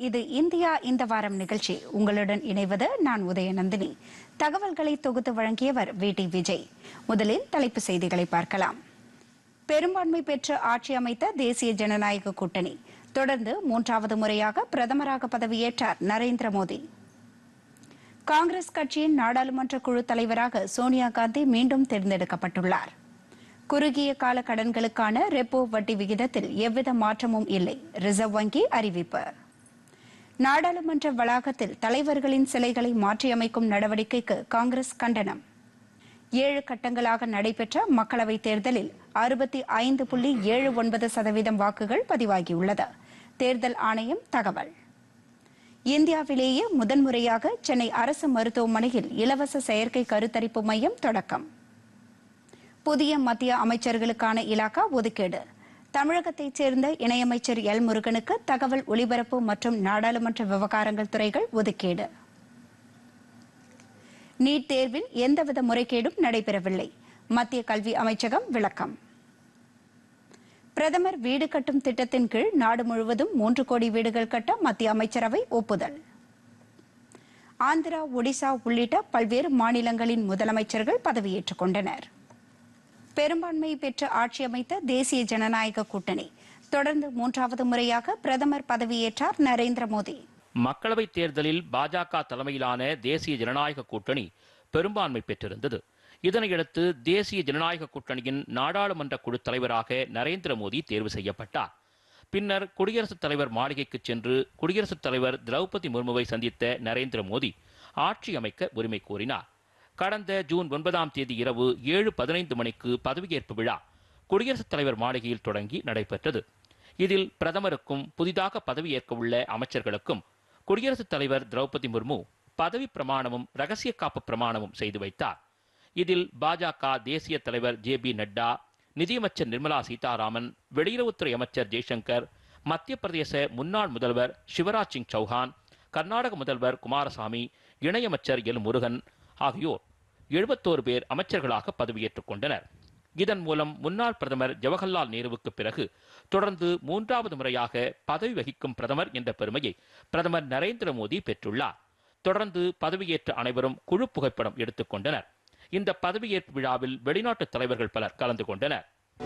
இது இந்தியா இந்த வாரம் நிகழ்ச்சி. உங்களுடன் இணைவது நான் உதயநந்தினி. தகவல்களை தொகுத்து வழங்கியவர் வி.டி. விஜய். முதலில் தலைப்புச் செய்திகளை பார்க்கலாம். பெரும்பான்மை பெற்று ஆட்சி அமைத்த தேசிய ஜனநாயக கூட்டணி தொடர்ந்து 3வது முறையாக பிரதமராக பதவியேற்றார் நரேந்திர மோடி. காங்கிரஸ் கட்சியின் நாடாளுமன்ற குழு தலைவராக சோனியா காந்தி மீண்டும் தேர்ந்தெடுக்கப்பட்டுள்ளார். குறுகிய கால கடன்களுக்கான ரெப்போ வட்டி விகிதத்தில் எவ்வித மாற்றமும் இல்லை, ரிசர்வ் வங்கி அறிவிப்பு. நாடாளுமன்ற வளாகத்தில் தலைவர்களின் சிலைகளை மாற்றியமைக்கும் நடவடிக்கைக்கு காங்கிரஸ் கண்டனம். 7 கட்டங்களாக நடைபெற்ற மக்களவைத் தேர்தலில் 65.79% வாக்குகள் பதிவாகியுள்ளது. தேர்தல் ஆணையம் தகவல். இந்தியாவிலேயே முதன்முறையாக சென்னை அரசு மருத்துவமனையில் இலவச செயற்கை கருத்தரிப்பு மையம் தொடக்கம். புதிய மத்திய அமைச்சர்களுக்கான இலாகா ஒதுக்கீடு. தமிழகத்தைச் சேர்ந்த இணையமைச்சர் எல். முருகனுக்கு தகவல் ஒலிபரப்பு மற்றும் நாடாளுமன்ற விவகாரங்கள் துறைகள் ஒதுக்கீடு. நீட் தேர்வில் எந்தவித முறைகேடும் நடைபெறவில்லை, மத்திய கல்வி அமைச்சகம் விளக்கம். பிரதமர் வீடு கட்டும் திட்டத்தின் கீழ் நாடு முழுவதும் 3 கோடி வீடுகள் கட்ட மத்திய அமைச்சரவை ஒப்புதல். ஆந்திரா, ஒடிசா உள்ளிட்ட பல்வேறு மாநிலங்களின் முதலமைச்சர்கள் பதவியேற்றுக் கொண்டனர். பெரும்பான்மை பெற்று ஆட்சி அமைத்த தேசிய ஜனநாயக கூட்டணி தொடர்ந்து 3வது முறையாக பிரதமர் பதவியேற்றார் நரேந்திர மோடி. மக்களவைத் தேர்தலில் பாஜக தலைமையிலான தேசிய ஜனநாயக கூட்டணி பெரும்பான்மை பெற்றிருந்தது. இதனையடுத்து தேசிய ஜனநாயக கூட்டணியின் நாடாளுமன்ற குழு தலைவராக நரேந்திர மோடி தேர்வு செய்யப்பட்டார். பின்னர் குடியரசுத் தலைவர் மாளிகைக்கு சென்று குடியரசுத் தலைவர் திரௌபதி முர்முவை சந்தித்த நரேந்திர மோடி ஆட்சி அமைக்க உரிமை கோரினார். கடந்த ஜூன் 9ஆம் தேதி இரவு 7:15 மணிக்கு பதவியேற்பு விழா குடியரசுத் தலைவர் மாளிகையில் தொடங்கி நடைபெற்றது. இதில் பிரதமருக்கும் புதிதாக பதவியேற்க உள்ள அமைச்சர்களுக்கும் குடியரசுத் தலைவர் திரௌபதி முர்மு பதவி பிரமாணமும் ரகசிய காப்பு பிரமாணமும் செய்து வைத்தார். இதில் பாஜக தேசிய தலைவர் ஜே.பி. நட்டா, நிதியமைச்சர் நிர்மலா சீதாராமன், வெளியுறவுத்துறை அமைச்சர் ஜெய்சங்கர், மத்திய பிரதேச முன்னாள் முதல்வர் சிவராஜ் சிங் சௌஹான், கர்நாடக முதல்வர் குமாரசாமி, இணையமைச்சர் எல். முருகன் ஆகியோர் 71 பேர் அமைச்சர்களாக பதவியேற்றுக் கொண்டனர். இதன் மூலம் முன்னாள் பிரதமர் ஜவஹர்லால் நேருவுக்கு பிறகு தொடர்ந்து 3வது முறையாக பதவி வகிக்கும் பிரதமர் என்ற பெருமையை பிரதமர் நரேந்திர மோடி பெற்றுள்ளார். தொடர்ந்து பதவியேற்ற அனைவரும் குழு புகைப்படம் எடுத்துக் கொண்டனர். இந்த பதவியேற்பு விழாவில் வெளிநாட்டு தலைவர்கள் பலர் கலந்து கொண்டனர்.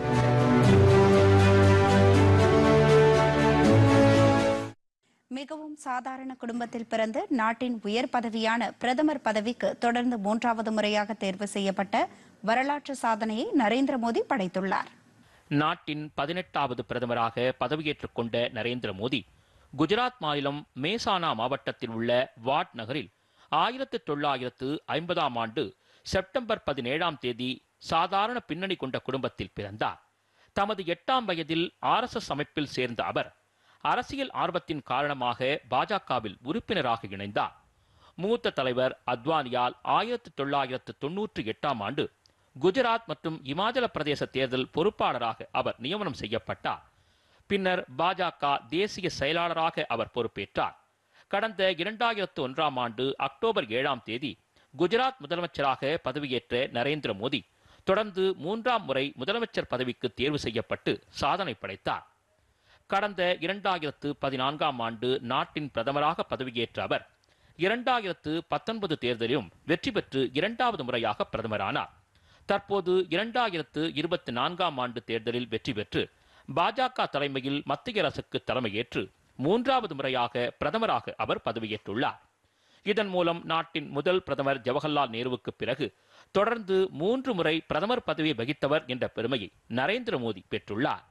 மிகவும் சாதாரண குடும்பத்தில் பிறந்து நாட்டின் உயர் பதவியான பிரதமர் பதவிக்கு தொடர்ந்து 3வது முறையாக தேர்வு செய்யப்பட்ட வரலாற்று சாதனையை நரேந்திர மோடி படைத்துள்ளார். நாட்டின் 18வது பிரதமராக பதவியேற்றுக் கொண்ட நரேந்திர மோடி குஜராத் மாநிலம் மேசானா மாவட்டத்தில் உள்ள வாட் நகரில் 1950ஆம் ஆண்டு செப்டம்பர் 17ஆம் தேதி சாதாரண பின்னணி கொண்ட குடும்பத்தில் பிறந்தார். தமது 8ஆம் வயதில் RSS அமைப்பில் சேர்ந்த அவர் அரசியல் ஆர்வத்தின் காரணமாக பாஜகவில் உறுப்பினராக இணைந்தார். மூத்த தலைவர் அத்வானியால் 1998ஆம் ஆண்டு குஜராத் மற்றும் இமாச்சல பிரதேச தேர்தல் பொறுப்பாளராக அவர் நியமனம் செய்யப்பட்டார். பின்னர் பாஜக தேசிய செயலாளராக அவர் பொறுப்பேற்றார். கடந்த 2001ஆம் ஆண்டு அக்டோபர் 7ஆம் தேதி குஜராத் முதலமைச்சராக பதவியேற்ற நரேந்திர மோடி தொடர்ந்து 3ஆம் முறை முதலமைச்சர் பதவிக்கு தேர்வு செய்யப்பட்டு சாதனை படைத்தார். கடந்த 2014ஆம் ஆண்டு நாட்டின் பிரதமராக பதவியேற்ற அவர் 2019 தேர்தலிலும் வெற்றி பெற்று 2வது முறையாக பிரதமரானார். தற்போது 2024ஆம் ஆண்டு தேர்தலில் வெற்றி பெற்று பாஜக தலைமையில் மத்திய அரசுக்கு தலைமையேற்று 3வது முறையாக பிரதமராக அவர் பதவியேற்றுள்ளார். இதன் மூலம் நாட்டின் முதல் பிரதமர் ஜவஹர்லால் நேருவுக்கு பிறகு தொடர்ந்து 3 முறை பிரதமர் பதவியை வகித்தவர் என்ற பெருமையை நரேந்திர மோடி பெற்றுள்ளார்.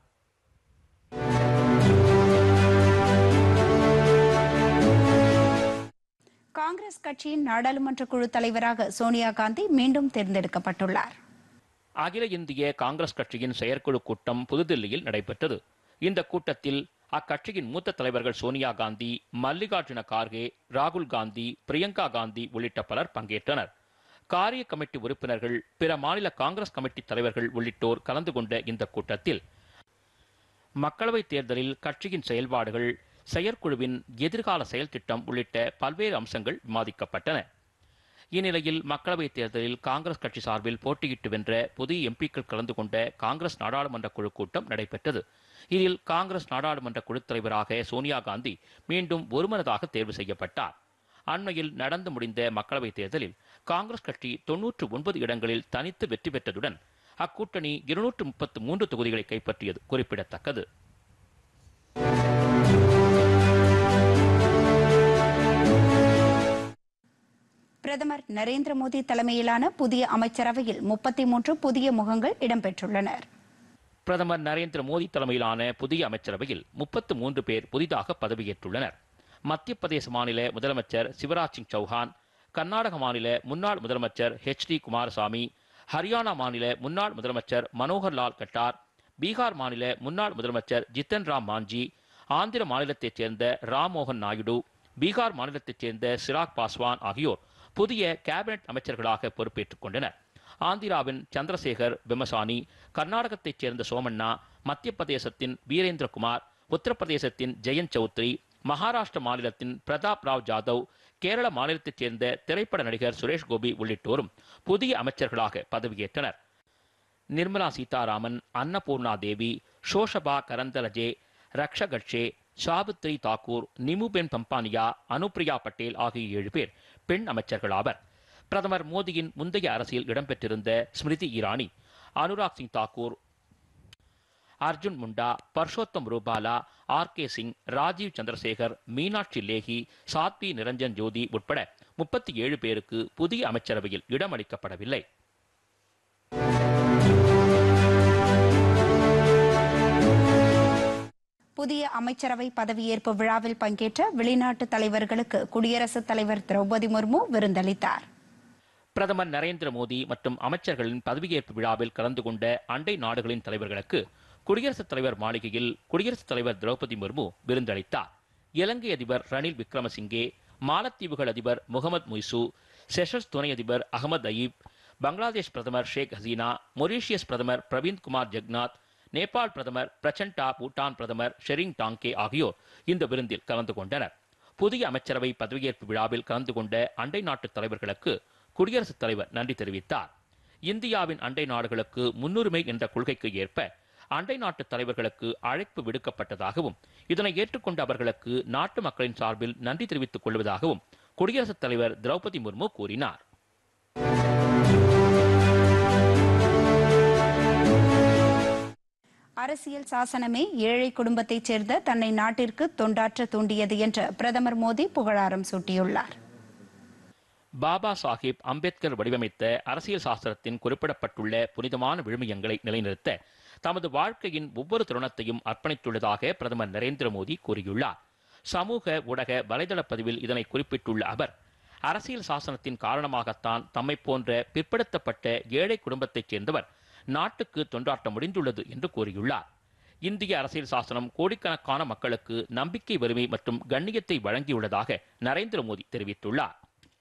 காங்கிரஸ் கட்சியின் நாடாளுமன்ற குழு தலைவராக சோனியா காந்தி மீண்டும் தேர்ந்தெடுக்கப்பட்டுள்ளார். அகில இந்திய காங்கிரஸ் கட்சியின் செயற்குழு கூட்டம் புதுதில்லியில் நடைபெற்றது. இந்த கூட்டத்தில் அக்கட்சியின் மூத்த தலைவர்கள் சோனியா காந்தி, மல்லிகார்ஜுன கார்கே, ராகுல் காந்தி, பிரியங்கா காந்தி உள்ளிட்ட பலர் பங்கேற்றனர். காரிய கமிட்டி உறுப்பினர்கள், பிற மாநில காங்கிரஸ் கமிட்டி தலைவர்கள் உள்ளிட்டோர் கலந்து கொண்ட இந்த கூட்டத்தில் மக்களவைத் தேர்தலில் கட்சியின் செயல்பாடுகள், செயற்குழுவின் எதிர்கால செயல் திட்டம் உள்ளிட்ட பல்வேறு அம்சங்கள் விவாதிக்கப்பட்டன. இந்நிலையில் மக்களவைத் தேர்தலில் காங்கிரஸ் கட்சி சார்பில் போட்டியிட்டு வென்ற புதிய எம்பிக்கள் கலந்து கொண்ட காங்கிரஸ் நாடாளுமன்ற குழு கூட்டம் நடைபெற்றது. இதில் காங்கிரஸ் நாடாளுமன்ற குழு தலைவராக சோனியா காந்தி மீண்டும் ஒருமனதாக தேர்வு செய்யப்பட்டார். அண்மையில் நடந்து முடிந்த மக்களவைத் தேர்தலில் காங்கிரஸ் கட்சி 99 இடங்களில் தனித்து வெற்றி பெற்றதுடன் அக்கூட்டணி 233 தொகுதிகளை கைப்பற்றியது குறிப்பிடத்தக்கது. பிரதமர் நரேந்திர மோடி தலைமையிலான புதிய அமைச்சரவையில் 33 புதிய முகங்கள் இடம்பெற்றுள்ளனர். பிரதமர் நரேந்திர மோடி தலைமையிலான புதிய அமைச்சரவையில் 33 பேர் புதிதாக பதவியேற்றுள்ளனர். மத்திய பிரதேச மாநில முதலமைச்சர் சிவராஜ் சிங் சௌஹான், கர்நாடக மாநில முன்னாள் முதலமைச்சர் HD குமாரசாமி, ஹரியானா மாநில முன்னாள் முதலமைச்சர் மனோகர் லால் கட்டார், பீகார் மாநில முன்னாள் முதலமைச்சர் ஜித்தன் ராம் மாஞ்சி, ஆந்திர மாநிலத்தைச் சேர்ந்த ராம்மோகன் நாயுடு, பீகார் மாநிலத்தைச் சேர்ந்த சிராக் பாஸ்வான் ஆகியோர் புதிய கேபினெட் அமைச்சர்களாக பொறுப்பேற்றுக் கொண்டனர். ஆந்திராவின் சந்திரசேகர் பெமசானி, கர்நாடகத்தைச் சேர்ந்த சோமண்ணா, மத்திய பிரதேசத்தின் வீரேந்திரகுமார், உத்தரப்பிரதேசத்தின் ஜெயந்த் சௌத்ரி, மகாராஷ்டிர மாநிலத்தின் பிரதாப் ராவ் ஜாதவ், கேரள மாநிலத்தைச் சேர்ந்த திரைப்பட நடிகர் சுரேஷ் கோபி உள்ளிட்டோரும் புதிய அமைச்சர்களாக பதவியேற்றனர். நிர்மலா சீதாராமன், அன்னபூர்ணா தேவி, ஷோஷபா கரந்தலஜே, ரக்ஷா கட்சே, சாவித்ரி தாக்கூர், நிமுபென் பம்பானியா, அனுப்பிரியா பட்டேல் ஆகிய 7 பேர் பெண் அமைச்சர்கள் ஆவர். பிரதமர் மோடியின் முந்தைய அரசில் இடம்பெற்றிருந்த ஸ்மிருதி இரானி, அனுராக் சிங் தாக்கூர், அர்ஜுன் முண்டா, பர்ஷோத்தம் ரூபாலா, RK சிங், ராஜீவ் சந்திரசேகர், மீனாட்சி லேஹி, சாத்வி நிரஞ்சன் ஜோதி உட்பட 37 பேருக்கு புதிய அமைச்சரவையில் இடமளிக்கப்படவில்லை. புதிய அமைச்சரவை பதவியேற்பு விழாவில் பங்கேற்ற வெளிநாட்டு தலைவர்களுக்கு குடியரசுத் தலைவர் திரௌபதி முர்மு விருந்தளித்தார். பிரதமர் நரேந்திர மோடி மற்றும் அமைச்சர்களின் பதவியேற்பு விழாவில் கலந்து கொண்ட அண்டை நாடுகளின் தலைவர்களுக்கு குடியரசுத் தலைவர் மாளிகையில் குடியரசுத் தலைவர் திரௌபதி முர்மு விருந்தளித்தார். இலங்கை அதிபர் ரணில் விக்ரமசிங்கே, மாலத்தீவுகள் அதிபர் முகமது முய்சு, செஷல்ஸ் துணை அதிபர் அகமது அயீப், பங்களாதேஷ் பிரதமர் ஷேக் ஹசீனா, மொரீஷியஸ் பிரதமர் பிரவீந்த் குமார் ஜெகநாத், நேபாள் பிரதமர் பிரச்சண்டா, பூட்டான் பிரதமர் ஷெரிங் டாங்கே ஆகியோர் இந்த விருந்தில் கலந்து கொண்டனர். புதிய அமைச்சரவை பதவியேற்பு விழாவில் கலந்து கொண்ட அண்டை நாட்டு தலைவர்களுக்கு குடியரசுத் தலைவர் நன்றி தெரிவித்தார். இந்தியாவின் அண்டை நாடுகளுக்கு முன்னுரிமை என்ற கொள்கைக்கு ஏற்ப அண்டை நாட்டு தலைவர்களுக்கு அழைப்பு விடுக்கப்பட்டதாகவும் இதனை ஏற்றுக்கொண்ட அவர்களுக்கு நாட்டு மக்களின் சார்பில் நன்றி தெரிவித்துக் கொள்வதாகவும் குடியரசுத் தலைவர் திரௌபதி முர்மு கூறினார். அரசியல் சாசனமே ஏழை குடும்பத்தைச் சேர்ந்த தன்னை நாட்டிற்கு தொண்டாற்ற தூண்டியது என்று பிரதமர் மோடி புகழாரம் சூட்டியுள்ளார். பாபா சாஹிப் அம்பேத்கர் வடிவமைத்த அரசியல் சாஸ்திரத்தின் குறிப்பிடப்பட்டுள்ள புனிதமான விழுமியங்களை நிலைநிறுத்த தமது வாழ்க்கையின் ஒவ்வொரு தருணத்தையும் அர்ப்பணித்துள்ளதாக பிரதமர் நரேந்திர மோடி கூறியுள்ளார். சமூக ஊடக வலைதள பதிவில் இதனை குறிப்பிட்டுள்ள அவர், அரசியல் சாசனத்தின் காரணமாகத்தான் தம்மை போன்ற பிற்படுத்தப்பட்ட ஏழை குடும்பத்தைச் சேர்ந்தவர் நாட்டுக்கு தொண்டாற்ற முடிந்துள்ளது என்று கூறியுள்ளார். இந்திய அரசியல் சாசனம் கோடிக்கணக்கான மக்களுக்கு நம்பிக்கை வலிமை மற்றும் கண்ணியத்தை வழங்கியுள்ளதாக நரேந்திர மோடி தெரிவித்துள்ளார்.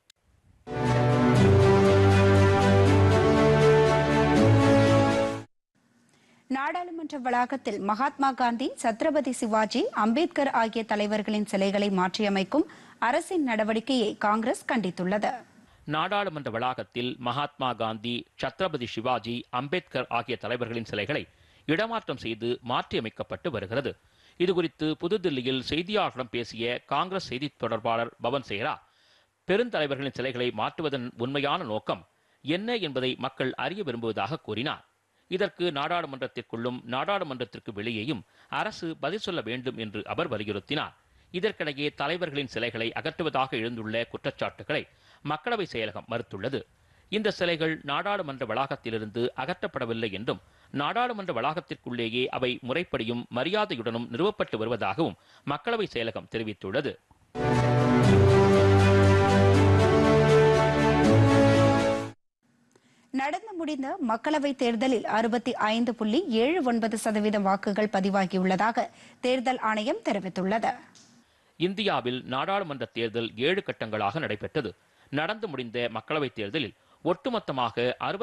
நாடாளுமன்ற வளாகத்தில் மகாத்மா காந்தி, சத்ரபதி சிவாஜி, அம்பேத்கர் ஆகிய தலைவர்களின் சிலைகளை மாற்றியமைக்கும் அரசின் நடவடிக்கையை காங்கிரஸ் கண்டித்துள்ளது. நாடாளுமன்ற வளாகத்தில் மகாத்மா காந்தி, சத்ரபதி சிவாஜி, அம்பேத்கர் ஆகிய தலைவர்களின் சிலைகளை இடமாற்றம் செய்து மாற்றியமைக்கப்பட்டு வருகிறது. இதுகுறித்து புதுதில்லியில் செய்தியாளர்களிடம் பேசிய காங்கிரஸ் செய்தி தொடர்பாளர் பவன் சேரா, பெருந்தலைவர்களின் சிலைகளை மாற்றுவதன் உண்மையான நோக்கம் என்ன என்பதை மக்கள் அறிய விரும்புவதாக கூறினார். இதற்கு நாடாளுமன்றத்திற்குள்ளும் நாடாளுமன்றத்திற்கு வெளியேயும் அரசு பதில் சொல்ல வேண்டும் என்று அவர் வலியுறுத்தினார். இதற்கிடையே தலைவர்களின் சிலைகளை அகற்றுவதாக எழுந்துள்ள குற்றச்சாட்டுகளை மக்களவை செயலகம் மறுத்துள்ளது. இந்த சிலைகள் நாடாளுமன்ற வளாகத்திலிருந்து அகற்றப்படவில்லை என்றும் நாடாளுமன்ற வளாகத்திற்குள்ளேயே அவை முறைப்படியும் மரியாதையுடனும் நிறுவப்பட்டு வருவதாகவும் மக்களவை செயலகம் தெரிவித்துள்ளது. நடந்து முடிந்த மக்களவைத் தேர்தலில் 65.79% வாக்குகள் பதிவாகியுள்ளதாக தேர்தல் ஆணையம் தெரிவித்துள்ளது. இந்தியாவில் நாடாளுமன்ற தேர்தல் 7 கட்டங்களாக நடைபெற்றது. நடந்து முடிந்த மக்களவைத் தேர்தலில் ஒட்டுமொத்தமாக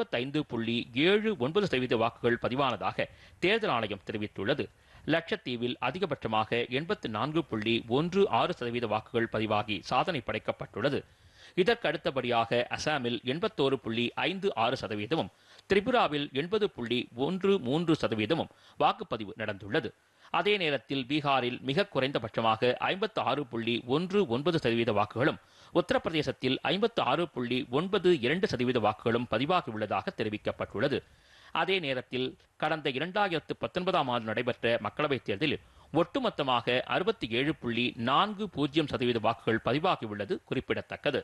65.79% வாக்குகள் பதிவானதாக தேர்தல் ஆணையம் தெரிவித்துள்ளது. லட்சத்தீவில் அதிகபட்சமாக 84.16% வாக்குகள் பதிவாகி சாதனை படைக்கப்பட்டுள்ளது. இதற்கு அடுத்தபடியாக அசாமில் 81.56%, திரிபுராவில் 80.13% வாக்குப்பதிவு நடந்துள்ளது. அதே நேரத்தில் பீகாரில் மிக குறைந்தபட்சமாக 56.19% வாக்குகளும், உத்தரப்பிரதேசத்தில் 56.92% வாக்குகளும் பதிவாகியுள்ளதாக தெரிவிக்கப்பட்டுள்ளது. அதே நேரத்தில் கடந்த 2019ஆம் ஆண்டு நடைபெற்ற மக்களவைத் தேர்தலில் ஒட்டுமொத்தமாக 67.40% வாக்குகள் பதிவாகியுள்ளது குறிப்பிடத்தக்கது.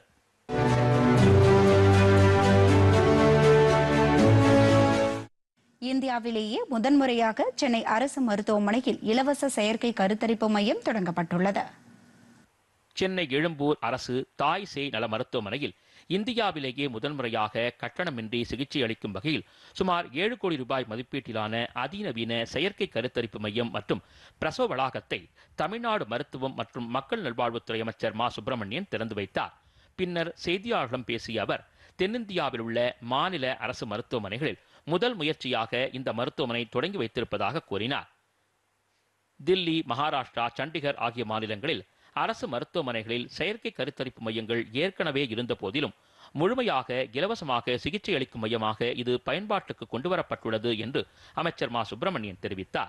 இந்தியாவிலேயே முதன்முறையாக சென்னை அரசு மருத்துவமனையில் இலவச செயற்கை கருத்தரிப்பு மையம் தொடங்கப்பட்டுள்ளது. சென்னை எழும்பூர் அரசு தாய் சேய் நல மருத்துவமனையில் இந்தியாவிலேயே முதன்முறையாக கட்டணமின்றி சிகிச்சை அளிக்கும் வகையில் சுமார் 7 கோடி ரூபாய் மதிப்பீட்டிலான அதிநவீன செயற்கை கருத்தரிப்பு மையம் மற்றும் பிரசவ வளாகத்தை தமிழ்நாடு மருத்துவம் மற்றும் மக்கள் நல்வாழ்வுத்துறை அமைச்சர் மா சுப்பிரமணியன் திறந்து வைத்தார். பின்னர் செய்தியாளர்களிடம் பேசிய அவர், தென்னிந்தியாவில் உள்ள மாநில அரசு மருத்துவமனைகளில் முதல் முயற்சியாக இந்த மருத்துவமனை தொடங்கி வைத்திருப்பதாக கூறினார். தில்லி, மகாராஷ்டிரா, சண்டிகர் ஆகிய மாநிலங்களில் அரசு மருத்துவமனைகளில் செயற்கை கருத்தரிப்பு மையங்கள் ஏற்கனவே இருந்த போதிலும் முழுமையாக இலவசமாக சிகிச்சை அளிக்கும் மையமாக இது பயன்பாட்டுக்கு கொண்டுவரப்பட்டுள்ளது என்று அமைச்சர் மா சுப்பிரமணியன் தெரிவித்தார்.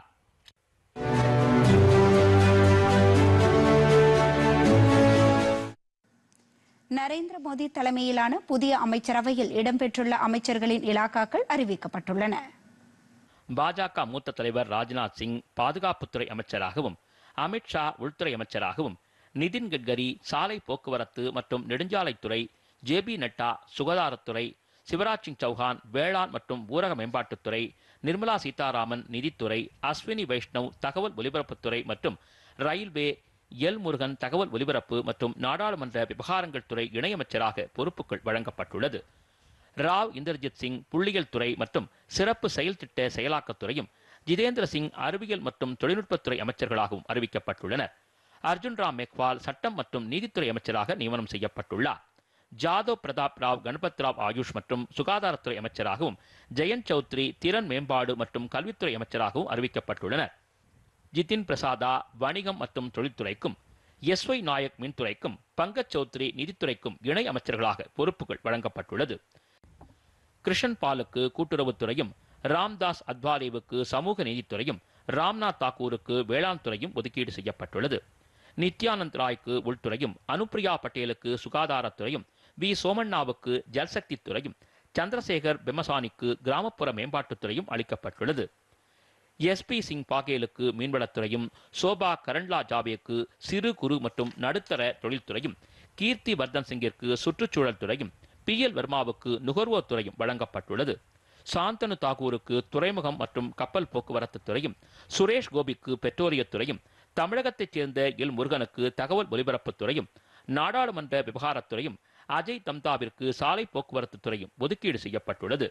நரேந்திர மோடி தலைமையிலான புதிய அமைச்சரவையில் இடம்பெற்றுள்ள அமைச்சர்களின் இலாக்காக்கள் அறிவிக்கப்பட்டுள்ளன. பாஜக மூத்த தலைவர் ராஜ்நாத் சிங் பாதுகாப்புத்துறை அமைச்சராகவும், அமித்ஷா உள்துறை அமைச்சராகவும், நிதின் கட்கரி சாலை போக்குவரத்து மற்றும் நெடுஞ்சாலைத்துறை, ஜே.பி. நட்டா சுகாதாரத்துறை, சிவராஜ் சிங் சௌஹான் வேளாண் மற்றும் ஊரக மேம்பாட்டுத்துறை, நிர்மலா சீதாராமன் நிதித்துறை, அஸ்வினி வைஷ்ணவ் தகவல் ஒலிபரப்புத்துறை மற்றும் ரயில்வே, எல் முருகன் தகவல் ஒலிபரப்பு மற்றும் நாடாளுமன்ற விவகாரங்கள் துறை இணையமைச்சராக பொறுப்புகள் வழங்கப்பட்டுள்ளது. ராவ் இந்தர்ஜித் சிங் புள்ளியியல் துறை மற்றும் சிறப்பு செயல் திட்ட செயலாக்கத்துறையும், ஜிதேந்திர சிங் அறிவியல் மற்றும் தொழில்நுட்பத்துறை அமைச்சர்களாகவும் அறிவிக்கப்பட்டுள்ளனர். அர்ஜுன் ராம் மெக்வால் சட்டம் மற்றும் நீதித்துறை அமைச்சராக நியமனம் செய்யப்பட்டுள்ளார். ஜாதவ் பிரதாப் ராவ் கணபத் ராவ் ஆயுஷ் மற்றும் சுகாதாரத்துறை அமைச்சராகவும், ஜெயந்த் சௌத்ரி திறன் மேம்பாடு மற்றும் கல்வித்துறை அமைச்சராகவும் அறிவிக்கப்பட்டுள்ளனர். ஜிதின் பிரசாதா வணிகம் மற்றும் தொழில்துறைக்கும், எஸ்.ஒய். நாயக் மின்துறைக்கும், பங்கஜ் சௌத்ரி நிதித்துறைக்கும் இணை அமைச்சர்களாக பொறுப்புகள் வழங்கப்பட்டுள்ளது. கிருஷன் பாலுக்கு கூட்டுறவுத்துறையும், ராம்தாஸ் அத்வாலேவுக்கு சமூக நீதித்துறையும், ராம்நாத் தாக்கூருக்கு வேளாண் துறையும் ஒதுக்கீடு செய்யப்பட்டுள்ளது. நித்யானந்த் ராய்க்கு உள்துறையும், அனுப்பிரியா பட்டேலுக்கு சுகாதாரத்துறையும், வி சோமண்ணாவுக்கு ஜல்சக்தி துறையும், சந்திரசேகர் பெமசானிக்கு கிராமப்புற மேம்பாட்டுத்துறையும் அளிக்கப்பட்டுள்ளது. எஸ்.பி. சிங் பாகேலுக்கு மீன்வளத்துறையும், சோபா கரண்ட்லா ஜாவேக்கு சிறு குறு மற்றும் நடுத்தர தொழில்துறையும், கீர்த்தி வர்தன் சிங்கிற்கு சுற்றுச்சூழல் துறையும், பி.எல். வர்மாவுக்கு நுகர்வோர் துறையும் வழங்கப்பட்டுள்ளது. சாந்தனு தாக்கூருக்கு துறைமுகம் மற்றும் கப்பல் போக்குவரத்து துறையும், சுரேஷ் கோபிக்கு பெட்ரோலியத்துறையும், தமிழகத்தைச் சேர்ந்த எல் முருகனுக்கு தகவல் ஒலிபரப்புத் துறையும், நாடாளுமன்ற விவகாரத்துறையும், அஜய் தம்தாவிற்கு சாலை போக்குவரத்து துறையும் ஒதுக்கீடு செய்யப்பட்டுள்ளது.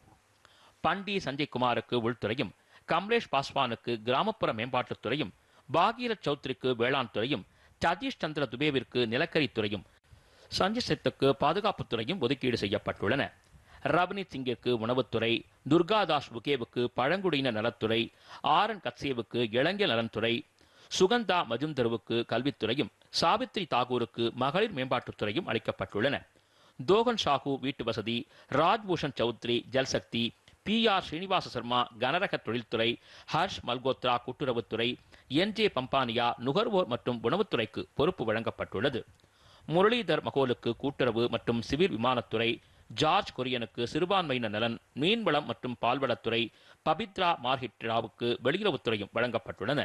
பண்டி சஞ்சய்குமாருக்கு உள்துறையும், கம்லேஷ் பாஸ்வானுக்கு கிராமப்புற மேம்பாட்டுத்துறையும், பாகீரத் சௌத்ரிக்கு வேளாண் துறையும், சதீஷ் சந்திர துபேவிற்கு நிலக்கரித்துறையும், சஞ்சய் சேத்துக்கு பாதுகாப்புத்துறையும் ஒதுக்கீடு செய்யப்பட்டுள்ளன. ரவ்னீத் சிங்கிற்கு உணவுத்துறை, துர்காதாஸ் புகேவுக்கு பழங்குடியின நலத்துறை, ஆர்.என். கத்சேவுக்கு இளைஞர் நலன்துறை, சுகந்தா மஜும்தருவுக்கு கல்வித்துறையும், சாவித்ரி தாகூருக்கு மகளிர் மேம்பாட்டுத்துறையும் அளிக்கப்பட்டுள்ளன. தோகன் ஷாஹூ வீட்டு வசதி, ராஜ்பூஷன் சௌத்ரி ஜல்சக்தி, பி.ஆர். ஸ்ரீனிவாச சர்மா கனரக தொழில்துறை, ஹர்ஷ் மல்கோத்ரா கூட்டுறவுத்துறை, என்.ஜே. பம்பானியா நுகர்வோர் மற்றும் உணவுத்துறைக்கு பொறுப்பு வழங்கப்பட்டுள்ளது. முரளிதர் மகோலுக்கு கூட்டுறவு மற்றும் சிவில் விமானத்துறை, ஜார்ஜ் கொரியனுக்கு சிறுபான்மையினர் நலன், மீன்வளம் மற்றும் பால்வளத்துறை, பபித்ரா மார்ஹிட்ராவுக்கு வெளியுறவுத்துறையும் வழங்கப்பட்டுள்ளன.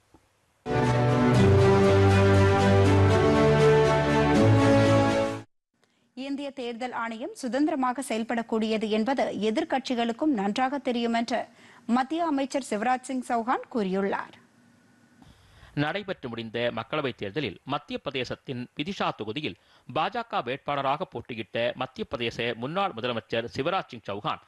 இந்திய தேர்தல் ஆணையம் சுதந்திரமாக செயல்படக்கூடியது என்பது எதிர்க்கட்சிகளுக்கும் நன்றாக தெரியும் என்று மத்திய அமைச்சர் சிவராஜ் சிங் சௌஹான் கூறியுள்ளார். நடைபெற்று முடிந்த மக்களவைத் தேர்தலில் மத்திய பிரதேசத்தின் விதிஷா தொகுதியில் பாஜக வேட்பாளராக போட்டியிட்ட மத்திய பிரதேச முன்னாள் முதலமைச்சர் சிவராஜ் சிங் சௌஹான்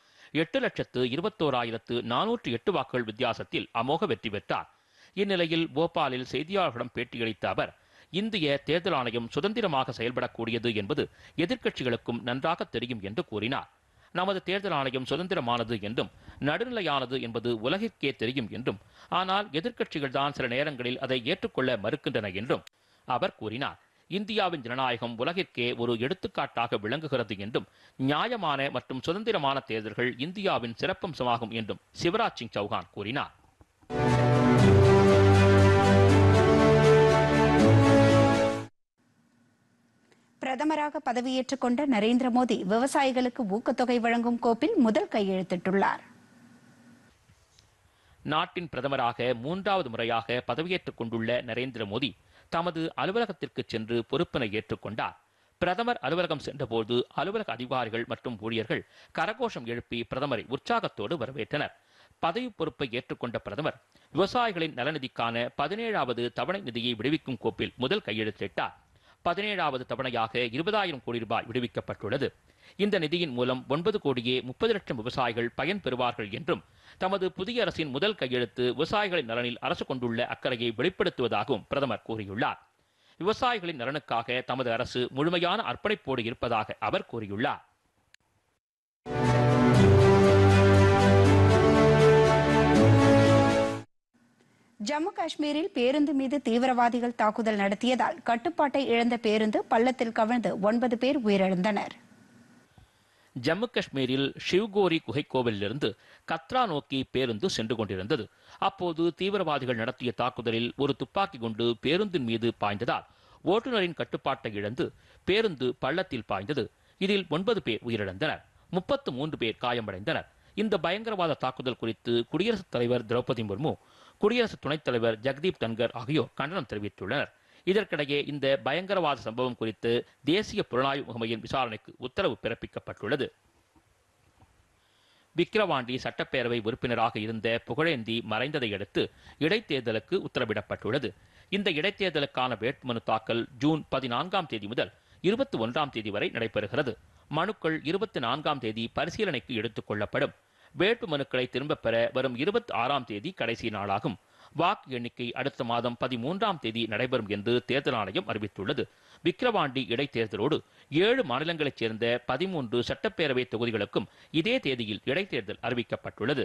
8,21,408 வாக்குகள் வித்தியாசத்தில் அமோக வெற்றி பெற்றார். இந்நிலையில் போபாலில் செய்தியாளர்களிடம் பேட்டியளித்த அவர், இந்திய தேர்தல் ஆணையம் சுதந்திரமாக செயல்படக்கூடியது என்பது எதிர்க்கட்சிகளுக்கும் நன்றாக தெரியும் என்று கூறினார். நமது தேர்தல் ஆணையம் சுதந்திரமானது என்றும் நடுநிலையானது என்பது உலகிற்கே தெரியும் என்றும், ஆனால் எதிர்க்கட்சிகள் தான் சில நேரங்களில் அதை ஏற்றுக்கொள்ள மறுக்கின்றன என்றும் அவர் கூறினார். இந்தியாவின் ஜனநாயகம் உலகிற்கே ஒரு எடுத்துக்காட்டாக விளங்குகிறது என்றும், நியாயமான மற்றும் சுதந்திரமான தேர்தல்கள் இந்தியாவின் சிறப்பம்சமாகும் என்றும் சிவராஜ் சிங் சௌஹான் கூறினார். பிரதமராக பதவியேற்றுக் கொண்ட நரேந்திர மோடி விவசாயிகளுக்கு ஊக்கத்தொகை வழங்கும் கோப்பில் முதல் கையெழுத்திட்டுள்ளார். நாட்டின் பிரதமராக 3வது முறையாக பதவியேற்றுக் கொண்டுள்ள நரேந்திர மோடி தமது அலுவலகத்திற்கு சென்று பொறுப்பினை ஏற்றுக்கொண்டார். பிரதமர் அலுவலகம் சென்றபோது அலுவலக அதிகாரிகள் மற்றும் ஊழியர்கள் கரகோஷம் எழுப்பி பிரதமரை உற்சாகத்தோடு வரவேற்றனர். பதவி பொறுப்பை ஏற்றுக்கொண்ட பிரதமர் விவசாயிகளின் நலநிதிக்கான 17வது தவணை நிதியை விடுவிக்கும் கோப்பில் முதல் கையெழுத்திட்டார். 17வது தவணையாக 20,000 கோடி ரூபாய் விடுவிக்கப்பட்டுள்ளது. இந்த நிதியின் மூலம் 9 கோடியே 30 லட்சம் விவசாயிகள் பயன் பெறுவார்கள் என்றும், தமது புதிய அரசின் முதல் கையெழுத்து விவசாயிகளின் நலனில் அரசு கொண்டுள்ள அக்கறையை வெளிப்படுத்துவதாகவும் பிரதமர் கூறியுள்ளார். விவசாயிகளின் நலனுக்காக தமது அரசு முழுமையான அர்ப்பணிப்போடு இருப்பதாக அவர் கூறியுள்ளார். ஜம்மு காஷ்மீரில் பேருந்து மீது தீவிரவாதிகள் தாக்குதல் நடத்தியதால் கட்டுப்பாட்டை இழந்த பேருந்து பள்ளத்தில் கவிழ்ந்து 9 பேர் உயிரிழந்தனர். ஜம்மு காஷ்மீரில் ஷிவ்கோரி குகைக்கோவிலிருந்து கத்ரா நோக்கி பேருந்து சென்று கொண்டிருந்தது. அப்போது தீவிரவாதிகள் நடத்திய தாக்குதலில் ஒரு துப்பாக்கி குண்டு பேருந்தின் மீது பாய்ந்ததால் ஓட்டுநரின் கட்டுப்பாட்டை இழந்து பேருந்து பள்ளத்தில் பாய்ந்தது. இதில் 9 பேர் உயிரிழந்தனர், 33 பேர் காயமடைந்தனர். இந்த பயங்கரவாத தாக்குதல் குறித்து குடியரசுத் தலைவர் திரௌபதி முர்மு, குடியரசு துணைத் தலைவர் ஜெகதீப் தன்கர் ஆகியோர் கண்டனம் தெரிவித்துள்ளனர். இதற்கிடையே இந்த பயங்கரவாத சம்பவம் குறித்து தேசிய புலனாய்வு முகமையின் விசாரணைக்கு உத்தரவு பிறப்பிக்கப்பட்டுள்ளது. விக்கிரவாண்டி சட்டப்பேரவை உறுப்பினராக இருந்த புகழேந்தி மறைந்ததை அடுத்து இடைத்தேர்தலுக்கு உத்தரவிடப்பட்டுள்ளது. இந்த இடைத்தேர்தலுக்கான வேட்புமனு தாக்கல் ஜூன் 14ஆம் தேதி முதல் 21ஆம் தேதி வரை நடைபெறுகிறது. மனுக்கள் 24ஆம் தேதி பரிசீலனைக்கு எடுத்துக் கொள்ளப்படும். வேட்பு மனுக்களை திரும்பப் பெற வரும் 26ஆம் தேதி கடைசி நாளாகும். வாக்கு எண்ணிக்கை அடுத்த மாதம் 13ஆம் தேதி நடைபெறும் என்று தேர்தல் ஆணையம் அறிவித்துள்ளது. விக்கிரவாண்டி இடைத்தேர்தலோடு 7 மாநிலங்களைச் சேர்ந்த 13 சட்டப்பேரவை தொகுதிகளுக்கும் இதே தேதியில் இடைத்தேர்தல் அறிவிக்கப்பட்டுள்ளது.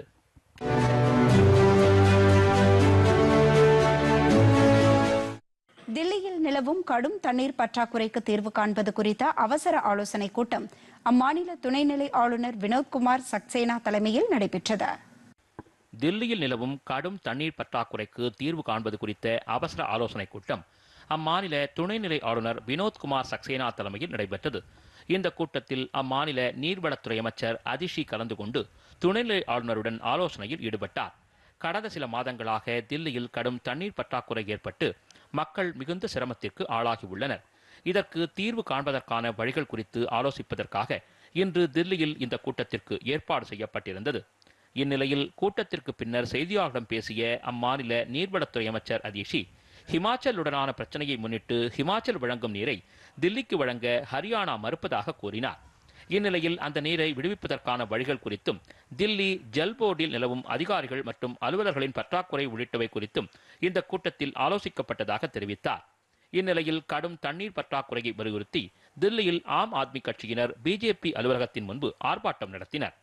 தில்லியில் நிலவும் கடும் தண்ணீர் பற்றாக்குறைக்கு தீர்வு காண்பது குறித்த அவசர ஆலோசனைக் கூட்டம் அம்மாநில துணைநிலை ஆளுநர் வினோத்குமார் சக்சேனா தலைமையில் நடைபெற்றது. தில்லியில் நிலவும் கடும் தண்ணீர் பற்றாக்குறைக்கு தீர்வு காண்பது குறித்த அவசர ஆலோசனைக் கூட்டம் அம்மாநில துணைநிலை ஆளுநர் வினோத்குமார் சக்சேனா தலைமையில் நடைபெற்றது. இந்த கூட்டத்தில் அம்மாநில நீர்வளத்துறை அமைச்சர் அதிஷி கலந்து கொண்டு துணைநிலை ஆளுநருடன் ஆலோசனையில் ஈடுபட்டார். கடந்த சில மாதங்களாக தில்லியில் கடும் தண்ணீர் பற்றாக்குறை ஏற்பட்டு மக்கள் மிகுந்த சிரமத்திற்கு ஆளாகியுள்ளனர். இதற்கு தீர்வு காண்பதற்கான வழிகள் குறித்து ஆலோசிப்பதற்காக இன்று தில்லியில் இந்த கூட்டத்திற்கு ஏற்பாடு செய்யப்பட்டிருந்தது. இந்நிலையில் கூட்டத்திற்கு பின்னர் செய்தியாளர்களிடம் பேசிய அம்மாநில நீர்வளத்துறை அமைச்சர் அதிஷி, ஹிமாச்சலுடனான பிரச்சனையை முன்னிட்டு ஹிமாச்சல் வழங்கும் நீரை தில்லிக்கு வழங்க ஹரியானா மறுப்பதாக கூறினார். இந்நிலையில் அந்த நீரை விடுவிப்பதற்கான வழிகள் குறித்தும், தில்லி ஜல் போர்டில் நிலவும் அதிகாரிகள் மற்றும் அலுவலர்களின் பற்றாக்குறை உள்ளிட்டவை குறித்தும் இந்த கூட்டத்தில் ஆலோசிக்கப்பட்டதாக தெரிவித்தார். இந்நிலையில் கடும் தண்ணீர் பற்றாக்குறையை வலியுறுத்தி தில்லியில் ஆம் ஆத்மி கட்சியினர் பிஜேபி அலுவலகத்தின் முன்பு ஆர்ப்பாட்டம் நடத்தினர்.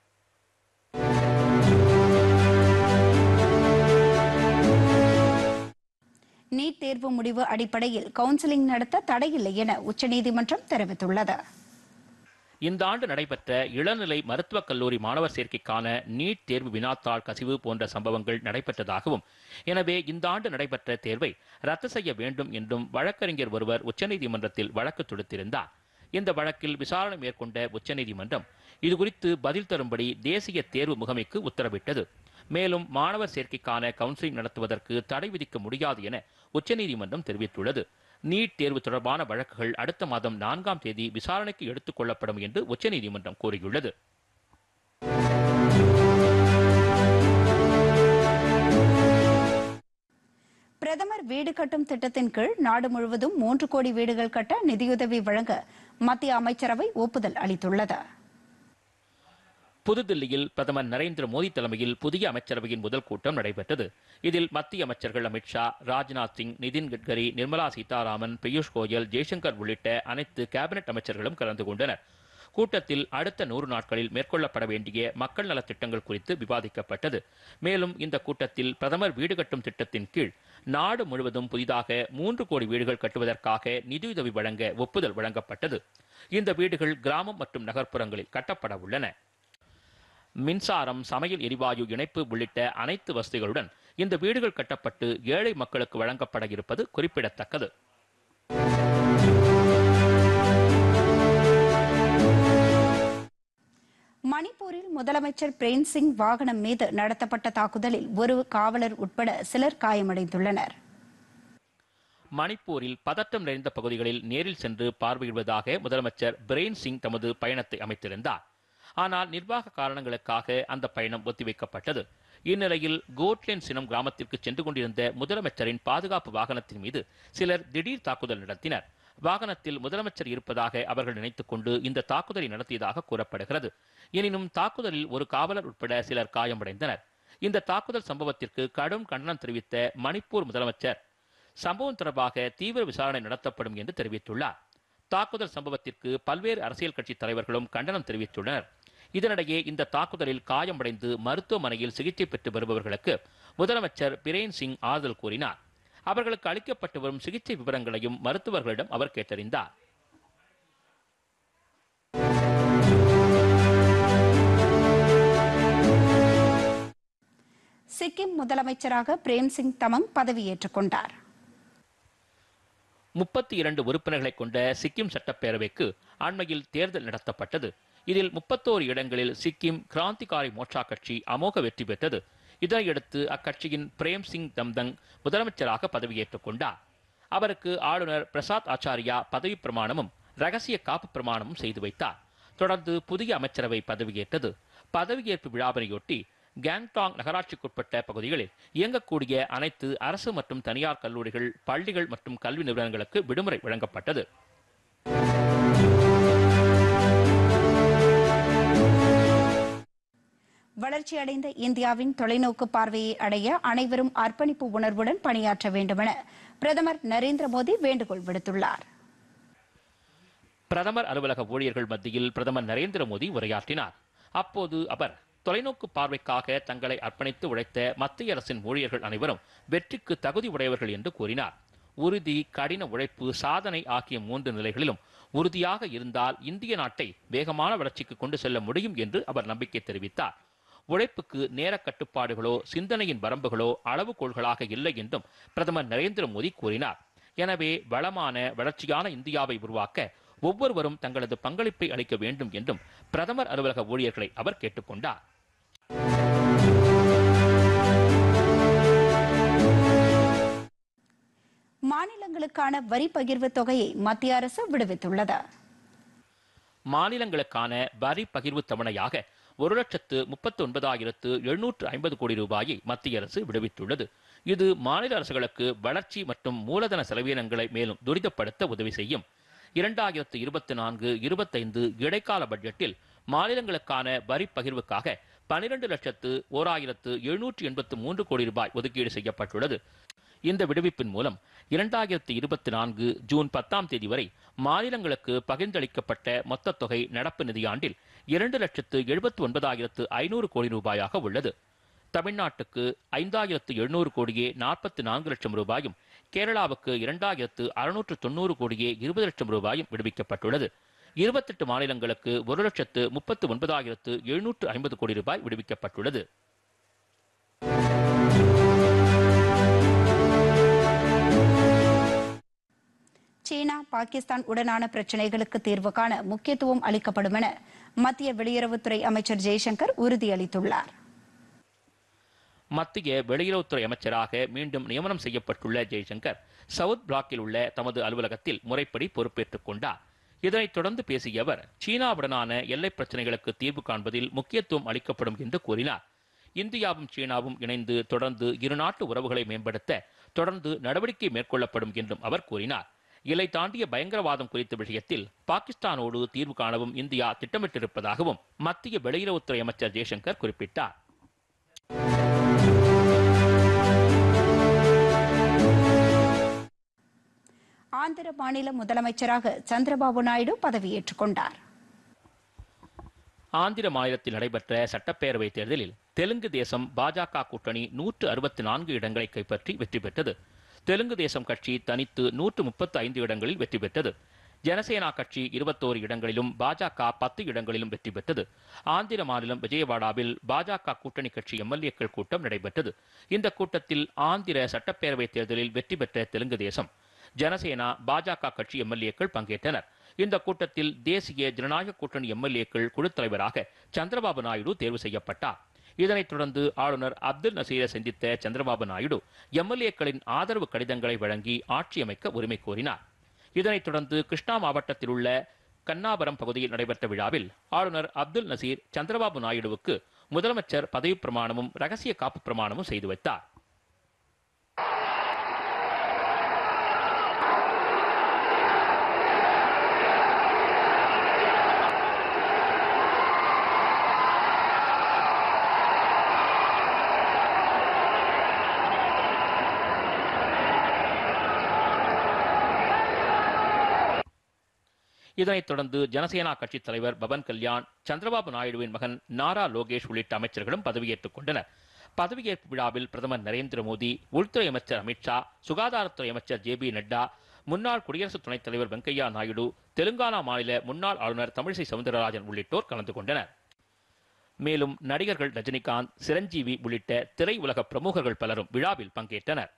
நீட் தேர்வு முடிவு அடிப்படையில் கவுன்சிலிங் நடத்த தடையில்லை என உச்சநீதிமன்றம் தெரிவித்துள்ளது. இந்த ஆண்டு நடைபெற்ற இளநிலை மருத்துவக் கல்லூரி மாணவர் சேர்க்கைக்கான நீட் தேர்வு வினாத்தாள் கசிவு போன்ற சம்பவங்கள் நடைபெற்றதாகவும், எனவே இந்த ஆண்டு நடைபெற்ற தேர்வை ரத்து செய்ய வேண்டும் என்றும் வழக்கறிஞர் ஒருவர் உச்சநீதிமன்றத்தில் வழக்கு தொடுத்திருந்தார். இந்த வழக்கில் விசாரணை மேற்கொண்ட உச்சநீதிமன்றம் இதுகுறித்து பதில் தரும்படி தேசிய தேர்வு முகமைக்கு உத்தரவிட்டது. மேலும் மாணவர் சேர்க்கைக்கான கவுன்சிலிங் நடத்துவதற்கு தடை விதிக்க முடியாது என உச்சநீதிமன்றம் தெரிவித்துள்ளது. நீட் தேர்வு தொடர்பான வழக்குகள் அடுத்த மாதம் 4ஆம் தேதி விசாரணைக்கு எடுத்துக் கொள்ளப்படும் என்று உச்சநீதிமன்றம் கூறியுள்ளது. பிரதமர் வீடு கட்டும் திட்டத்தின் கீழ் நாடு முழுவதும் 3 கோடி வீடுகள் கட்ட நிதியுதவி வழங்க மத்திய அமைச்சரவை ஒப்புதல் அளித்துள்ளது. புதுதில்லியில் பிரதமர் நரேந்திர மோடி தலைமையில் புதிய அமைச்சரவையின் முதல் கூட்டம் நடைபெற்றது. இதில் மத்திய அமைச்சர்கள் அமித்ஷா, ராஜ்நாத் சிங், நிதின் கட்கரி, நிர்மலா சீதாராமன், பியூஷ் கோயல், ஜெய்சங்கர் உள்ளிட்ட அனைத்து கேபினெட் அமைச்சர்களும் கலந்து கொண்டனர். கூட்டத்தில் அடுத்த 100 நாட்களில் மேற்கொள்ளப்பட வேண்டிய மக்கள் நலத் திட்டங்கள் குறித்து விவாதிக்கப்பட்டது. மேலும் இந்த கூட்டத்தில் பிரதமர் வீடு கட்டும் திட்டத்தின் கீழ் நாடு முழுவதும் புதிதாக 3 கோடி வீடுகள் கட்டுவதற்காக நிதியுதவி வழங்க ஒப்புதல் வழங்கப்பட்டது. இந்த வீடுகள் கிராமம் மற்றும் நகர்ப்புறங்களில் கட்டப்பட உள்ளன. மின்சாரம், சமையல் எரிவாயு இணைப்பு உள்ளிட்ட அனைத்து வசதிகளுடன் இந்த வீடுகள் கட்டப்பட்டு ஏழை மக்களுக்கு வழங்கப்பட இருப்பது குறிப்பிடத்தக்கது. மணிப்பூரில் முதலமைச்சர் பிரேம் சிங் வாகனம் மீது நடத்தப்பட்ட தாக்குதலில் ஒரு காவலர் உட்பட சிலர் காயமடைந்துள்ளனர். மணிப்பூரில் பதட்டம் நிறைந்த பகுதிகளில் நேரில் சென்று பார்வையிடுவதாக முதலமைச்சர் பிரேம் சிங் தமது பயணத்தை அமைத்திருந்தார். ஆனால் நிர்வாக காரணங்களுக்காக அந்த பயணம் ஒத்திவைக்கப்பட்டது. இந்நிலையில் கோட்லேன் சினம் கிராமத்திற்கு சென்று கொண்டிருந்த முதலமைச்சரின் பாதுகாப்பு வாகனத்தின் மீது சிலர் திடீர் தாக்குதல் நடத்தினர். வாகனத்தில் முதலமைச்சர் இருப்பதாக அவர்கள் நினைத்துக் கொண்டு இந்த தாக்குதலை நடத்தியதாக கூறப்படுகிறது. எனினும் தாக்குதலில் ஒரு காவலர் உட்பட சிலர் காயமடைந்தனர். இந்த தாக்குதல் சம்பவத்திற்கு கடும் கண்டனம் தெரிவித்த மணிப்பூர் முதலமைச்சர் சம்பவம் தொடர்பாக தீவிர விசாரணை நடத்தப்படும் என்று தெரிவித்துள்ளார். தாக்குதல் சம்பவத்திற்கு பல்வேறு அரசியல் கட்சி தலைவர்களும் கண்டனம் தெரிவித்துள்ளனர். இதனிடையே இந்த தாக்குதலில் காயமடைந்து மருத்துவமனையில் சிகிச்சை பெற்று வருபவர்களுக்கு முதலமைச்சர் பிரேம் சிங் ஆறுதல் கூறினார். அவர்களுக்கு அளிக்கப்பட்டு வரும் சிகிச்சை விவரங்களையும் மருத்துவர்களிடம் அவர் கேட்டறிந்தார். சிக்கிம் முதலமைச்சராக பிரேம் சிங் தமங் பதவியேற்றுக் கொண்டார். 32 உறுப்பினர்களை கொண்ட சிக்கிம் சட்டப்பேரவைக்கு அண்மையில் தேர்தல் நடத்தப்பட்டது. இதில் 31 இடங்களில் சிக்கிம் கிராந்திகாரி மோர்ச்சா கட்சி அமோக வெற்றி பெற்றது. இதனையடுத்து அக்கட்சியின் பிரேம் சிங் தம்தங் முதலமைச்சராக பதவியேற்றுக் கொண்டார். அவருக்கு ஆளுநர் பிரசாத் ஆச்சாரியா பதவி பிரமாணமும் ரகசிய காப்பு பிரமாணமும் செய்து வைத்தார். தொடர்ந்து புதிய அமைச்சரவை பதவியேற்றது. பதவியேற்பு விழாவினையொட்டி கேங்டாங் நகராட்சிக்குட்பட்ட பகுதிகளில் இயங்கக்கூடிய அனைத்து அரசு மற்றும் தனியார் கல்லூரிகள், பள்ளிகள் மற்றும் கல்வி நிறுவனங்களுக்கு விடுமுறை வழங்கப்பட்டது. வளர்ச்சியடைந்த இந்தியாவின் தொலைநோக்கு பார்வையை அடைய அனைவரும் அர்ப்பணிப்பு உணர்வுடன் பணியாற்ற வேண்டும் என பிரதமர் நரேந்திர மோடி வேண்டுகோள் விடுத்துள்ளார். பிரதமர் அலுவலக ஊழியர்கள் மத்தியில் பிரதமர் நரேந்திர மோடி உரையாற்றினார். அப்போது அவர் தொலைநோக்கு பார்வைக்காக தங்களை அர்ப்பணித்து உழைத்த மத்திய அரசின் ஊழியர்கள் அனைவரும் வெற்றிக்கு தகுதி உடையவர்கள் என்று கூறினார். உறுதி, கடின உழைப்பு, சாதனை ஆகிய 3 நிலைகளிலும் உறுதியாக இருந்தால் இந்திய நாட்டை வேகமான வளர்ச்சிக்கு கொண்டு செல்ல முடியும் என்று அவர் நம்பிக்கை தெரிவித்தார். உழைப்புக்கு நேர கட்டுப்பாடுகளோ சிந்தனையின் வரம்புகளோ அளவுகோல்களாக இல்லை என்றும் பிரதமர் நரேந்திர மோடி கூறினார். எனவே வளமான வளர்ச்சியான இந்தியாவை உருவாக்க ஒவ்வொருவரும் தங்களது பங்களிப்பை அளிக்க வேண்டும் என்றும் பிரதமர் அலுவலக ஊழியர்களை அவர் கேட்டுக்கொண்டார். மாநிலங்களுக்கான வரி பகிர்வு தொகையை மத்திய அரசு விடுவித்துள்ளது. மாநிலங்களுக்கான வரி பகிர்வு தவணையாக 1,39,750 கோடி ரூபாயை மத்திய அரசு விடுவித்துள்ளது. இது மாநில அரசுகளுக்கு வளர்ச்சி மற்றும் மூலதன செலவினங்களை மேலும் துரிதப்படுத்த உதவி செய்யும். 2024-25 இடைக்கால பட்ஜெட்டில் மாநிலங்களுக்கான வரி பகிர்வுக்காக 12,01,783 கோடி ரூபாய் ஒதுக்கீடு செய்யப்பட்டுள்ளது. இந்த விடுவிப்பின் மூலம் 2024 ஜூன் 10ஆம் தேதி வரை மாநிலங்களுக்கு பகிர்ந்தளிக்கப்பட்ட மொத்த தொகை நடப்பு நிதியாண்டில் 2,79,500 கோடி ரூபாயாக உள்ளது. தமிழ்நாட்டுக்கு 5,700 கோடியே 44 லட்சம் ரூபாயும், கேரளாவுக்கு 2,690 கோடியே 20 லட்சம் ரூபாயும் விடுவிக்கப்பட்டுள்ளது. 28 மாநிலங்களுக்கு 1,39,750 கோடி ரூபாய் விடுவிக்கப்பட்டுள்ளது. சீனா, பாகிஸ்தான் உடனான பிரச்சினைகளுக்கு தீர்வு காண முக்கியத்துவம் அளிக்கப்படும் என மத்திய வெளியுறவுத்துறை அமைச்சர் ஜெய்சங்கர் உறுதியளித்துள்ளார். மத்திய வெளியுறவுத்துறை அமைச்சராக மீண்டும் நியமனம் செய்யப்பட்டுள்ள ஜெய்சங்கர் சவுத் பிளாக்கில் உள்ள தமது அலுவலகத்தில் முறைப்படி பொறுப்பேற்றுக் கொண்டார். இதனைத் தொடர்ந்து பேசிய அவர் சீனாவுடனான எல்லை பிரச்சினைகளுக்கு தீர்வு காண்பதில் முக்கியத்துவம் அளிக்கப்படும் என்று கூறினார். இந்தியாவும் சீனாவும் இணைந்து தொடர்ந்து இருநாட்டு உறவுகளை மேம்படுத்த தொடர்ந்து நடவடிக்கை மேற்கொள்ளப்படும் என்றும் அவர் கூறினார். எல்லை தாண்டிய பயங்கரவாதம் குறித்த விஷயத்தில் பாகிஸ்தானோடு தீர்வு காணவும் இந்தியா திட்டமிட்டிருப்பதாகவும் மத்திய வெளியுறவுத்துறை அமைச்சர் ஜெய்சங்கர் குறிப்பிட்டார். ஆந்திர மாநில முதலமைச்சராக சந்திரபாபு நாயுடு பதவியேற்றுக் கொண்டார். ஆந்திர மாநிலத்தில் நடைபெற்ற சட்டப்பேரவை தேர்தலில் தெலுங்கு தேசம் பாஜக கூட்டணி 164 இடங்களை கைப்பற்றி வெற்றி பெற்றது. தெலுங்கு தேசம் கட்சி தனித்து 135 இடங்களில் வெற்றி பெற்றது. ஜனசேனா கட்சி 21 இடங்களிலும் பாஜக 10 இடங்களிலும் வெற்றி பெற்றது. ஆந்திர மாநிலம் விஜயவாடாவில் பாஜக கூட்டணி கட்சி எம்எல்ஏக்கள் கூட்டம் நடைபெற்றது. இந்த கூட்டத்தில் ஆந்திர சட்டப்பேரவை தேர்தலில் வெற்றி பெற்ற தெலுங்கு தேசம், ஜனசேனா, பாஜக கட்சி எம்எல்ஏக்கள் பங்கேற்றனர். இந்த கூட்டத்தில் தேசிய ஜனநாயக கூட்டணி எம்எல்ஏக்கள் குழு தலைவராக சந்திரபாபு நாயுடு தேர்வு செய்யப்பட்டார். இதனைத் தொடர்ந்து ஆளுநர் அப்துல் நசீரை சந்தித்த சந்திரபாபு நாயுடு எம்எல்ஏக்களின் ஆதரவு கடிதங்களை வழங்கி ஆட்சி அமைக்க உரிமை கோரினார். இதனைத் தொடர்ந்து கிருஷ்ணா மாவட்டத்தில் உள்ள கன்னாபுரம் பகுதியில் நடைபெற்ற விழாவில் ஆளுநர் அப்துல் நசீர் சந்திரபாபு நாயுடுவுக்கு முதலமைச்சர் பதவி பிரமாணமும் ரகசிய காப்பு பிரமாணமும் செய்து வைத்தார். இதனைத் தொடர்ந்து ஜனசேனா கட்சித் தலைவர் பவன் கல்யாண், சந்திரபாபு நாயுடுவின் மகன் நாரா லோகேஷ் உள்ளிட்ட அமைச்சர்களும் பதவியேற்றுக் கொண்டனர். பதவியேற்பு விழாவில் பிரதமர் நரேந்திர மோடி, உள்துறை அமைச்சர் அமித்ஷா, சுகாதாரத்துறை அமைச்சர் ஜே.பி. நட்டா, முன்னாள் குடியரசு துணைத் தலைவர் வெங்கையா நாயுடு, தெலுங்கானா மாநில முன்னாள் ஆளுநர் தமிழிசை சவுந்தரராஜன் உள்ளிட்டோர் கலந்து கொண்டனர். மேலும் நடிகர்கள் ரஜினிகாந்த், சிரஞ்சீவி உள்ளிட்ட திரையுலக பிரமுகர்கள் பலரும் விழாவில் பங்கேற்றனர்.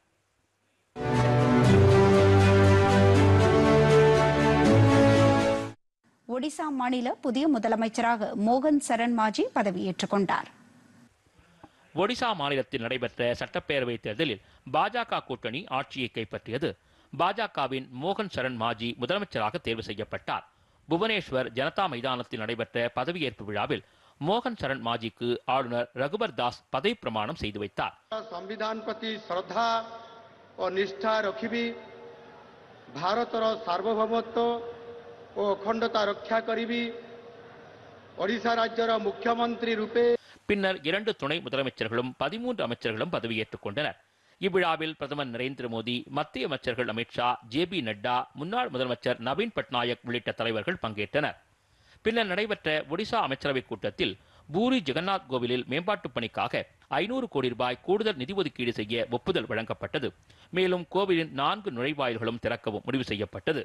ஒடிசா மாநில புதிய முதலமைச்சராக மோகன் சரண் மாஜி பதவியேற்றுக் கொண்டார். ஒடிசா மாநிலத்தில் நடைபெற்ற சட்டப்பேரவை தேர்தலில் பாஜக கூட்டணி ஆட்சியை கைப்பற்றியது. பாஜகவின் மோகன் சரண் மாஜி முதலமைச்சராக தேர்வு செய்யப்பட்டார். புவனேஸ்வர் ஜனதா மைதானத்தில் நடைபெற்ற பதவியேற்பு விழாவில் மோகன் சரண் மாஜிக்கு ஆளுநர் ரகுபர் தாஸ் பதவி பிரமாணம் செய்து வைத்தார். संविधान प्रति श्रद्धा और निष्ठा रखिबी, भारतर सार्वभौमत्व और अखंडता रक्षा करिबी, ओडिशा राज्यर मुख्यमंत्री रूपे. பின்னர் 2 துணை முதலமைச்சர்களும் 13 அமைச்சர்களும் பதவியேற்றுக் கொண்டனர். இவ்விழாவில் பிரதமர் நரேந்திர மோடி, மத்திய அமைச்சர்கள் அமித்ஷா, ஜே.பி. நட்டா, முன்னாள் முதலமைச்சர் நவீன் பட்நாயக் உள்ளிட்ட தலைவர்கள் பங்கேற்றனர். பின்னர் நடைபெற்ற ஒடிசா அமைச்சரவைக் கூட்டத்தில் பூரி ஜெகநாத் கோவிலில் மேம்பாட்டுப் பணிக்காக 500 கோடி ரூபாய் கூடுதல் நிதி ஒதுக்கீடு செய்ய ஒப்புதல் வழங்கப்பட்டது. மேலும் கோவிலின் 4 நுழைவாயில்களும் திறக்கவும் முடிவு செய்யப்பட்டது.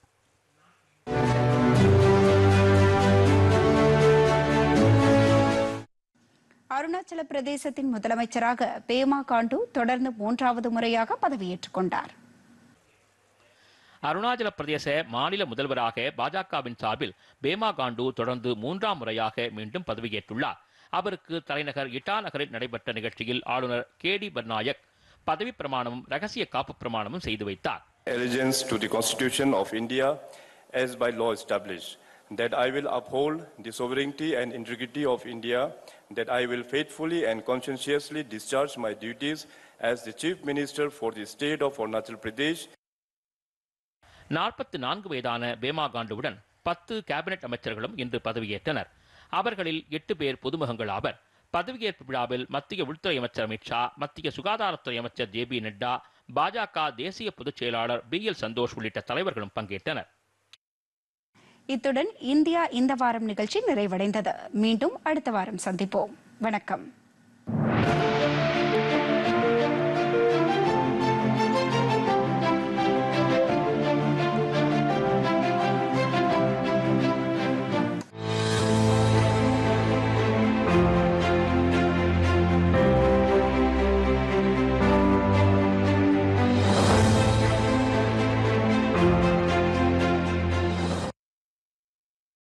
அருணாச்சல பிரதேசத்தின் முதலமைச்சராக பேமா காண்டு தொடர்ந்து 3வது முறையாக பதவியேற்றுக் கொண்டார். அருணாச்சல பிரதேச மாநில முதல்வராக பாஜகவின் சார்பில் பேமா காண்டு தொடர்ந்து 3ஆம் முறையாக மீண்டும் பதவியேற்றுள்ளார். அவருக்கு தலைநகர் இட்டா நகரில் நடைபெற்ற நிகழ்ச்சியில் ஆளுநர் கே.டி. பட்நாயக் பதவி பிரமாணமும் ரகசிய காப்பு பிரமாணமும் செய்து வைத்தார். Allegiance to the Constitution of India as by law established, that I will uphold the sovereignty and integrity of India, that I will faithfully and conscientiously discharge my duties as the Chief Minister for the state of Arunachal Pradesh. 44 வயதான Pema காண்டுவுடன் 10 cabinet அமைச்சர்களும் இன்று பதவியேற்றனர். அவர்களில் 8 பேர் புதுமுகங்கள் ஆவர். பதவியேற்பு விழாவில் மத்திய உள்துறை அமைச்சர் அமித்ஷா, மத்திய சுகாதாரத்துறை அமைச்சர் ஜே.பி. நட்டா, பாஜக தேசிய பொதுச் செயலாளர் பி.எல். சந்தோஷ் உள்ளிட்ட தலைவர்களும் பங்கேற்றனர். இத்துடன் இந்தியா இந்த வாரம் நிகழ்ச்சி நிறைவடைந்தது. மீண்டும் அடுத்த வாரம் சந்திப்போம். வணக்கம்.